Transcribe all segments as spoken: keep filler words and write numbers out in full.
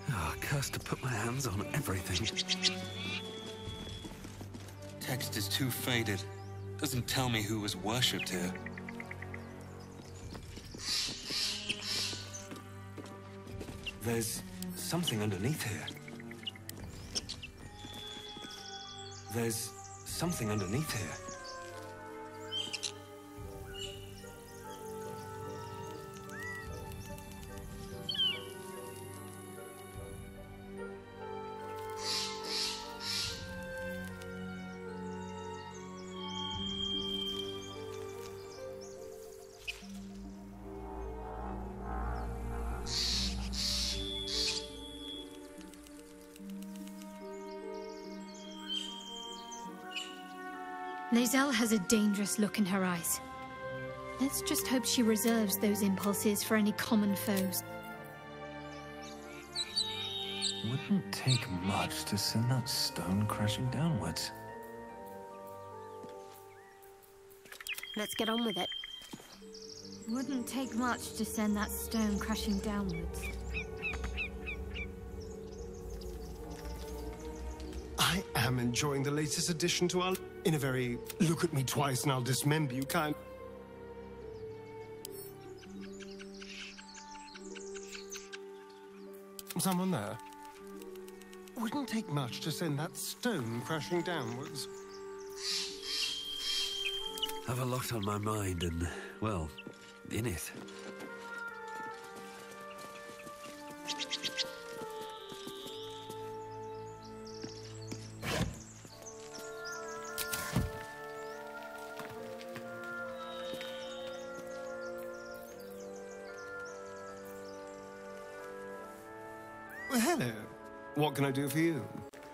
Oh, cursed to put my hands on everything. Text is too faded. Doesn't tell me who was worshipped here. There's something underneath here. There's something underneath here. Lae'zel has a dangerous look in her eyes. Let's just hope she reserves those impulses for any common foes. Wouldn't take much to send that stone crashing downwards. Let's get on with it. Wouldn't take much to send that stone crashing downwards. I am enjoying the latest addition to our... In a very look at me twice and I'll dismember you kind... Someone there? Wouldn't take much to send that stone crashing downwards. I've a lot on my mind and, well, in it. Well, hello. What can I do for you?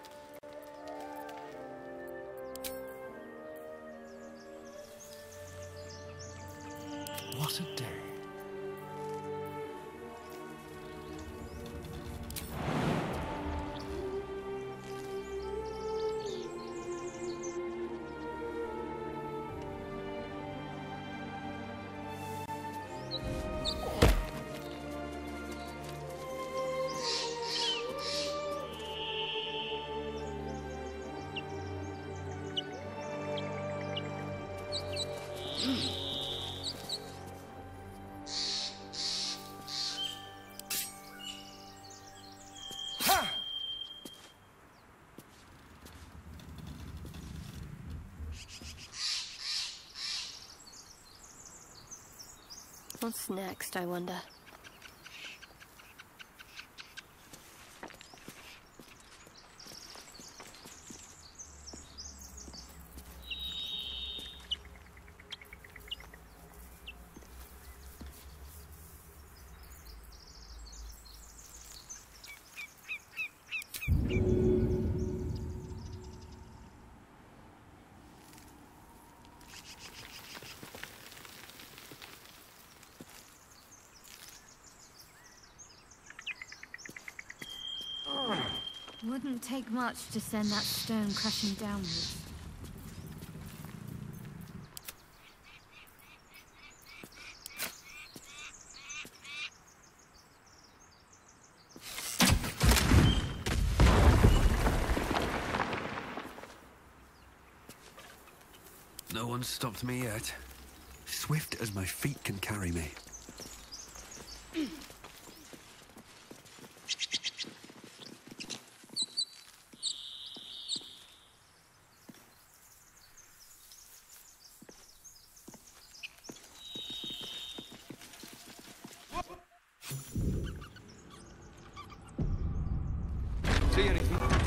What a day. What's next, I wonder? Wouldn't take much to send that stone crashing downwards. No one's stopped me yet. Swift as my feet can carry me. See anything?